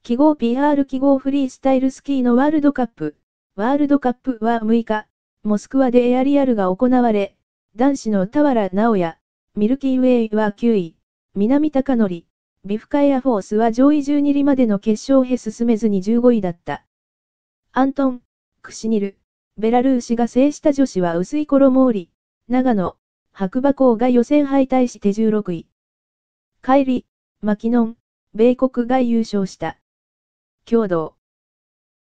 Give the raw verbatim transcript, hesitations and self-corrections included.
記号 ピーアール 記号フリースタイルスキーのワールドカップ。ワールドカップはむいか、モスクワでエアリアルが行われ、男子の俵直也、ミルキーウェイはきゅうい、南高則、ビフカエアフォースは上位じゅうにりまでの決勝へ進めずにじゅうごいだった。アントン、クシニル、ベラルーシが制した女子は薄い衣織、長野、白馬港が予選敗退してじゅうろくい。カイリ、マキノン、米国が優勝した。共同